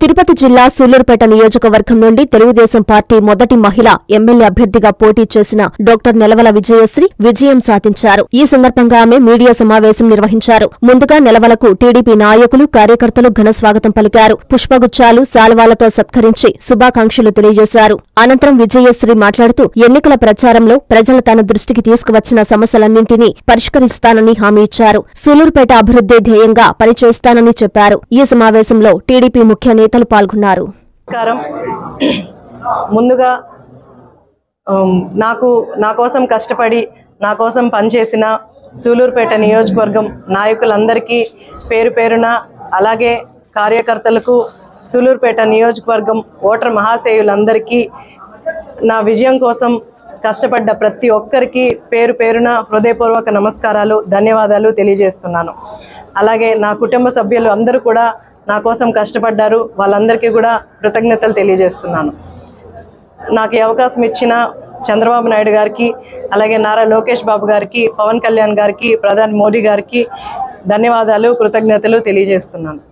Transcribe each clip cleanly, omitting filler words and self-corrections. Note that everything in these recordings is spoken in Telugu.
తిరుపతి జిల్లా సూళ్లూరుపేట నియోజకవర్గం నుండి తెలుగుదేశం పార్టీ మొదటి మహిళ ఎమ్మెల్యే అభ్యర్థిగా పోటీ చేసిన డాక్టర్ నెలవల విజయశ్రీ విజయం సాధించారు. ఈ సందర్భంగా ఆమె మీడియా సమావేశం నిర్వహించారు. ముందుగా నెలవలకు టీడీపీ నాయకులు, కార్యకర్తలు ఘన స్వాగతం పలికారు. పుష్పగుచ్చాలు, శాలువాలతో సత్కరించి శుభాకాంక్షలు తెలియజేశారు. అనంతరం విజయశ్రీ మాట్లాడుతూ ఎన్నికల ప్రచారంలో ప్రజలు తన దృష్టికి తీసుకువచ్చిన సమస్యలన్నింటినీ పరిష్కరిస్తానని హామీ ఇచ్చారు. సూళ్లూరుపేట అభివృద్ధి ధ్యేయంగా పనిచేస్తానని చెప్పారు. ఈ సమావేశంలో టీడీపీ ముఖ్య నేతలు పాల్గొన్నారు. ముందుగా నా కోసం కష్టపడి నా కోసం పనిచేసిన సూళ్లూరుపేట నియోజకవర్గం నాయకులందరికీ పేరు పేరున, అలాగే కార్యకర్తలకు, సూళ్లూరుపేట నియోజకవర్గం ఓటర్ మహాశయులందరికీ నా విజయం కోసం కష్టపడ్డ ప్రతి ఒక్కరికి పేరు పేరున హృదయపూర్వక నమస్కారాలు, ధన్యవాదాలు తెలియజేస్తున్నాను. అలాగే నా కుటుంబ సభ్యులు అందరూ కూడా నా కోసం కష్టపడ్డారు. వాళ్ళందరికీ కూడా కృతజ్ఞతలు తెలియజేస్తున్నాను. నాకు ఈ అవకాశం ఇచ్చిన చంద్రబాబు నాయుడు గారికి, అలాగే నారా లోకేష్ బాబు గారికి, పవన్ కళ్యాణ్ గారికి, ప్రధాని మోడీ గారికి ధన్యవాదాలు, కృతజ్ఞతలు తెలియజేస్తున్నాను.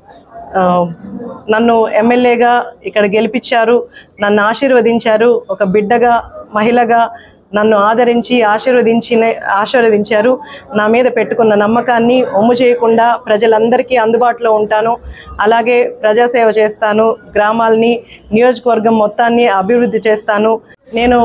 నన్ను ఎమ్మెల్యేగా ఇక్కడ గెలిపించారు, నన్ను ఆశీర్వదించారు. ఒక బిడ్డగా, మహిళగా నన్ను ఆదరించి ఆశీర్వదించారు. నా మీద పెట్టుకున్న నమ్మకాన్ని ఒమ్ము చేయకుండా ప్రజలందరికీ అందుబాటులో ఉంటాను. అలాగే ప్రజాసేవ చేస్తాను. గ్రామాలని, నియోజకవర్గం మొత్తాన్ని అభివృద్ధి చేస్తాను. నేను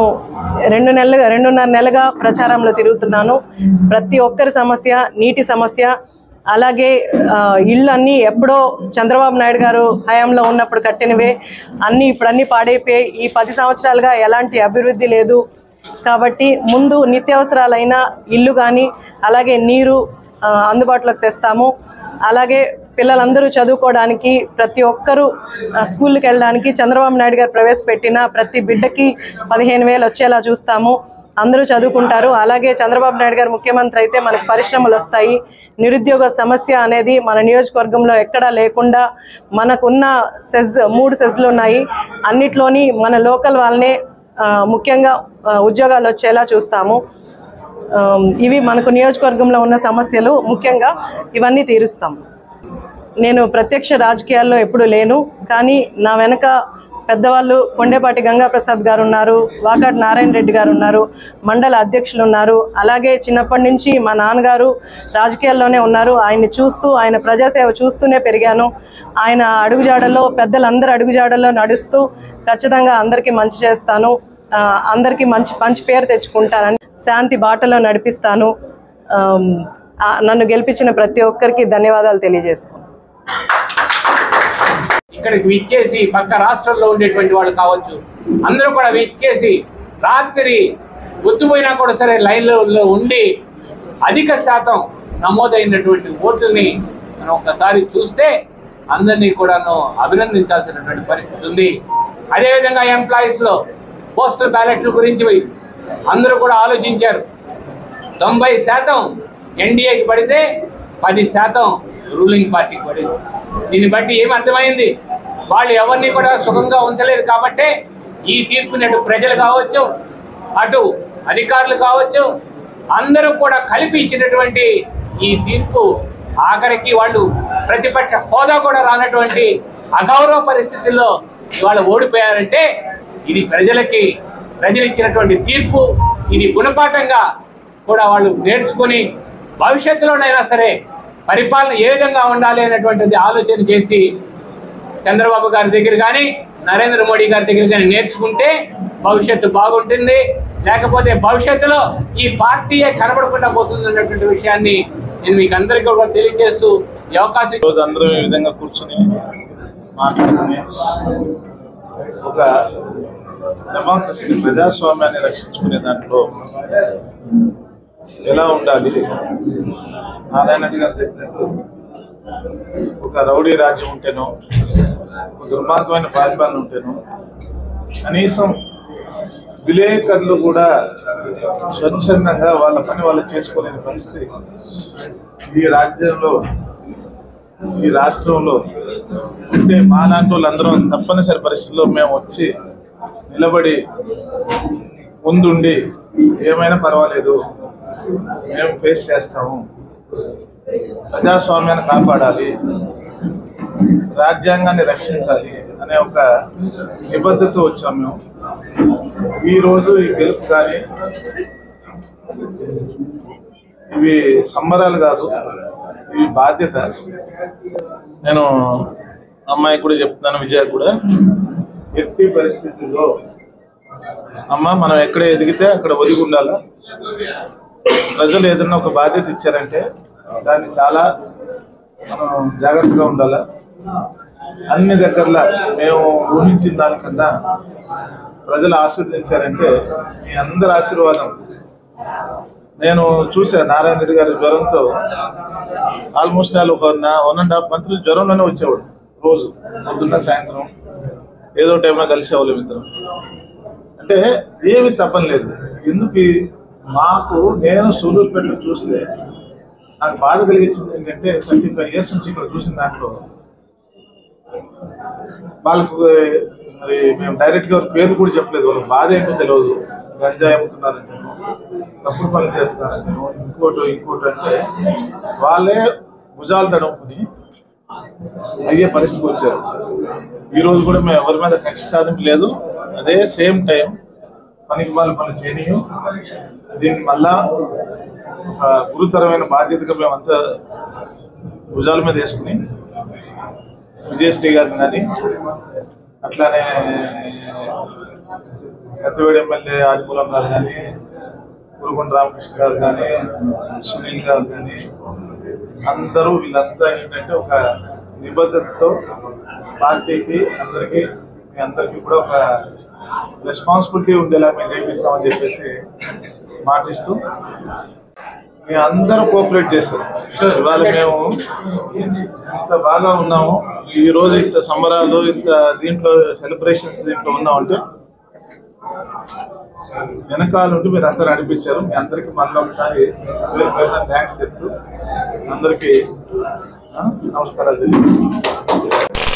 2.5 నెలలుగా ప్రచారంలో తిరుగుతున్నాను. ప్రతి ఒక్కరి సమస్య, నీటి సమస్య, అలాగే ఇళ్ళు అన్నీ ఎప్పుడో చంద్రబాబు నాయుడు గారు హయాంలో ఉన్నప్పుడు కట్టినవే ఇప్పుడన్నీ పాడైపోయాయి. ఈ 10 సంవత్సరాలుగా ఎలాంటి అభివృద్ధి లేదు. కాబట్టి ముందు నిత్యావసరాలైన ఇల్లు కానీ, అలాగే నీరు అందుబాటులోకి తెస్తాము. అలాగే పిల్లలందరూ చదువుకోవడానికి, ప్రతి ఒక్కరూ స్కూల్కి వెళ్ళడానికి చంద్రబాబు నాయుడు గారు ప్రవేశపెట్టిన ప్రతి బిడ్డకి 15,000 వచ్చేలా చూస్తాము. అందరూ చదువుకుంటారు. అలాగే చంద్రబాబు నాయుడు గారు ముఖ్యమంత్రి అయితే మనకు పరిశ్రమలు వస్తాయి. నిరుద్యోగ సమస్య అనేది మన నియోజకవర్గంలో ఎక్కడా లేకుండా, మనకున్న 3 సెజ్లు ఉన్నాయి. అన్నిట్లోని మన లోకల్ వాళ్ళనే ముఖ్యంగా ఉద్యోగాలు వచ్చేలా చూస్తాము. ఇవి మనకు నియోజకవర్గంలో ఉన్న సమస్యలు. ముఖ్యంగా ఇవన్నీ తీరుస్తాం. నేను ప్రత్యక్ష రాజకీయాల్లో ఎప్పుడు లేను, కానీ నా వెనక పెద్దవాళ్ళు కొండేపాటి గంగాప్రసాద్ గారు ఉన్నారు, వాకాటి నారాయణ రెడ్డి గారు ఉన్నారు, మండల అధ్యక్షులు ఉన్నారు. అలాగే చిన్నప్పటి నుంచి మా నాన్నగారు రాజకీయాల్లోనే ఉన్నారు. ఆయన్ని చూస్తూ, ఆయన ప్రజాసేవ చూస్తూనే పెరిగాను. ఆయన అడుగుజాడల్లో, పెద్దలందరూ అడుగుజాడల్లో నడుస్తూ ఖచ్చితంగా అందరికీ మంచి చేస్తాను, అందరికీ మంచి పేరు తెచ్చుకుంటానని, శాంతి బాటలో నడిపిస్తాను. నన్ను గెలిపించిన ప్రతి ఒక్కరికి ధన్యవాదాలు తెలియజేస్తాను. ఇక్కడికి విచ్చేసి పక్క రాష్ట్రంలో ఉండేటువంటి వాళ్ళు కావచ్చు, అందరూ కూడా విచ్చేసి రాత్రి గుర్తుపోయినా కూడా సరే లైన్లో ఉండి అధిక శాతం నమోదైనటువంటి ఓట్లని మనం ఒక్కసారి చూస్తే అందరినీ కూడాను అభినందించాల్సినటువంటి పరిస్థితి ఉంది. అదేవిధంగా ఎంప్లాయీస్లో పోస్టల్ బ్యాలెట్ల గురించి అందరూ కూడా ఆలోచించారు. 90% ఎన్డీఏకి పడితే 10% రూలింగ్ పార్టీకి పడింది. దీన్ని బట్టి ఏమి అర్థమైంది? వాళ్ళు ఎవరిని కూడా సుఖంగా ఉంచలేదు. కాబట్టే ఈ తీర్పుని అటు ప్రజలు కావచ్చు, అటు అధికారులు కావచ్చు, అందరూ కూడా కలిపి ఇచ్చినటువంటి ఈ తీర్పు ఆఖరికి వాళ్ళు ప్రతిపక్ష హోదా కూడా రానటువంటి అగౌరవ పరిస్థితుల్లో ఇవాళ ఓడిపోయారంటే ఇది ప్రజలు ఇచ్చినటువంటి తీర్పు. ఇది గుణపాఠంగా కూడా వాళ్ళు నేర్చుకుని భవిష్యత్తులోనైనా సరే పరిపాలన ఏ విధంగా ఉండాలి అనేటువంటిది ఆలోచన చేసి చంద్రబాబు గారి దగ్గర కానీ, నరేంద్ర మోడీ గారి దగ్గర కానీ నేర్చుకుంటే భవిష్యత్తు బాగుంటుంది. లేకపోతే భవిష్యత్తులో ఈ పార్టీయే కనబడకుండా పోతుంది అన్నటువంటి విషయాన్ని నేను మీకు అందరికీ కూడా తెలియజేస్తూ ఈ అవకాశం. అందరూ ఈ విధంగా కూర్చొని మాట్లాడుకుని ఒక డెమోక్రసీ, ప్రజాస్వామ్యాన్ని రక్షించుకునే దాంట్లో ఎలా ఉండాలి, నారాయణ గారు చెప్పినట్టు ఒక రౌడీ రాజ్యం ఉంటేనో, ఒక దుర్మార్గమైన పరిపాలన ఉంటేనో, కనీసం విలేకరులు కూడా స్వచ్ఛందంగా వాళ్ళ పని వాళ్ళు చేసుకోలేని పరిస్థితి ఈ రాజ్యంలో, ఈ రాష్ట్రంలో ఉంటే మాలాంటి వాళ్ళందరం తప్పనిసరి పరిస్థితుల్లో మేము వచ్చి నిలబడి ముందుండి ఏమైనా పర్వాలేదు మేము ఫేస్ చేస్తాము, ప్రజాస్వామ్యాన్ని కాపాడాలి, రాజ్యాంగాన్ని రక్షించాలి అనే ఒక నిబద్ధత వచ్చాం మేము. ఈరోజు ఈ గెలుపు కానీ ఇవి సంబరాలు కాదు, ఇవి బాధ్యత. నేను అమ్మాయి కూడా చెప్తున్నాను, విజయ్ కూడా, ఎట్టి పరిస్థితుల్లో అమ్మ మనం ఎక్కడ ఎదిగితే అక్కడ ఒదిగి ఉండాలా. ప్రజలు ఏదన్నా ఒక బాధ్యత ఇచ్చారంటే దాన్ని చాలా మనం జాగ్రత్తగా ఉండాలా. అన్ని దగ్గరలా మేము ఊహించిన దానికన్నా ప్రజలు ఆశీర్వదించారంటే మీ అందరి ఆశీర్వాదం. నేను చూసా నారాయణ రెడ్డి గారి జ్వరంతో ఆల్మోస్ట్ ఆల్ ఒక 1.5 months జ్వరంలోనే వచ్చేవాడు. రోజు పొద్దున్న సాయంత్రం ఏదో టైంలో కలిసేవాళ్ళం ఇద్దరం. అంటే ఏమి తప్పని లేదు. ఎందుకు మాకు నేను సూలూరుపేటలో చూస్తే నాకు బాధ కలిగించింది ఏంటంటే 35 years నుంచి ఇక్కడ చూసిన దాంట్లో వాళ్ళకు మరి మేము డైరెక్ట్గా పేర్లు కూడా చెప్పలేదు. వాళ్ళకి బాధ ఏంటో తెలియదు. గంజాయి అమ్ముతున్నారంటే, తప్పుడు పనులు చేస్తున్నారంటే, ఇంకోటి అంటే వాళ్ళే భుజాలు తడుముకుని అయ్యే పరిస్థితికి వచ్చారు. ఈరోజు కూడా మేము ఎవరి మీద కక్ష సాధింపు లేదు. అదే సేమ్ టైం పనికి పనులు చేయనీయం. దీన్ని మళ్ళా ఒక గురుతరమైన బాధ్యతగా మేమంతా భుజాల మీద వేసుకుని విజయశ్రీ గారిని కానీ అట్లానే సత్యవేడి ఎమ్మెల్యే ఆదిమూలం గారు కానీ, గురుకొండ రామకృష్ణ గారు కానీ, సునీల్ గారు కానీ అందరూ వీళ్ళంతా ఏంటంటే ఒక నిబద్ధతతో పార్టీకి మీ అందరికీ కూడా ఒక రెస్పాన్సిబిలిటీ ఉండేలా మేము చేపిస్తామని చెప్పేసి మాటిస్తూ మీ అందరూ కోఆపరేట్ చేస్తారు. ఇవాళ మేము ఇంత బాగా ఉన్నాము, ఈ రోజు ఇంత సంబరాలు, ఇంత దీంట్లో సెలబ్రేషన్స్ దీంట్లో ఉన్నామంటే వెనకాల నుండి మీరు అందరూ నడిపించారు. మీ అందరికీ మళ్ళీ ఒకసారి థ్యాంక్స్ చెప్తూ అందరికీ నమస్కారాలు తెలియజేస్తాను.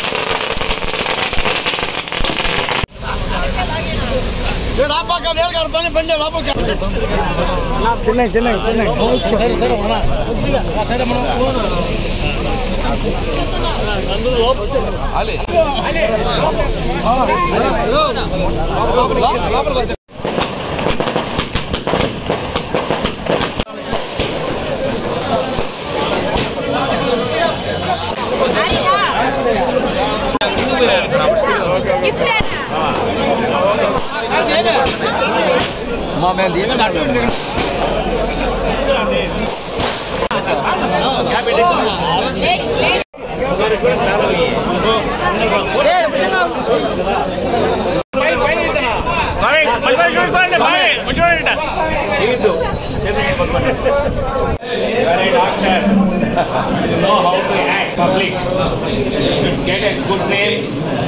You know how to act public. You should get a good name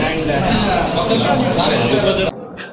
and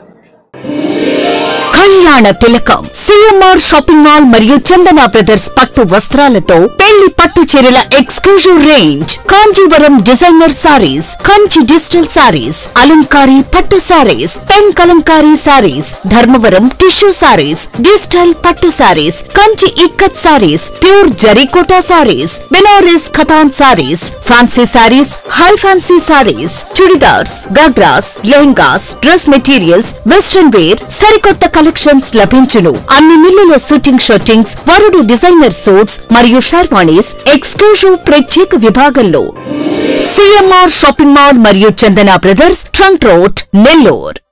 కళ్యాణ తిలకం సిఎంఆర్ షాపింగ్ మాల్ మరియు చందన బ్రదర్స్ పట్టు వస్త్రాలతో పెళ్లి పట్టు చీరల exclusive range, Kanjeevaram designer saris, Kanchi digital saris, అలంకారీ పట్టు saris, pen Kalamkari saris, Dharmavaram tissue saris, digital పట్టు saris, Kanchi Ikkat saris, pure Zarikota saris, Banaras Katan saris, fancy saris, high fancy saris, churidars, ghagras, lehengas, dress materials, western wear, సరికొత్త కలెక్షన్స్ లభించును. అన్ని మిల్లుల షూటింగ్ షర్టింగ్స్, వరుడు డిజైనర్ సూట్స్ మరియు షర్వాణీస్ ఎక్స్క్లూజివ్ ప్రత్యేక విభాగంలో. సిఎంఆర్ షాపింగ్ మాల్ మరియు Chandana brothers, trunk road, Nellore.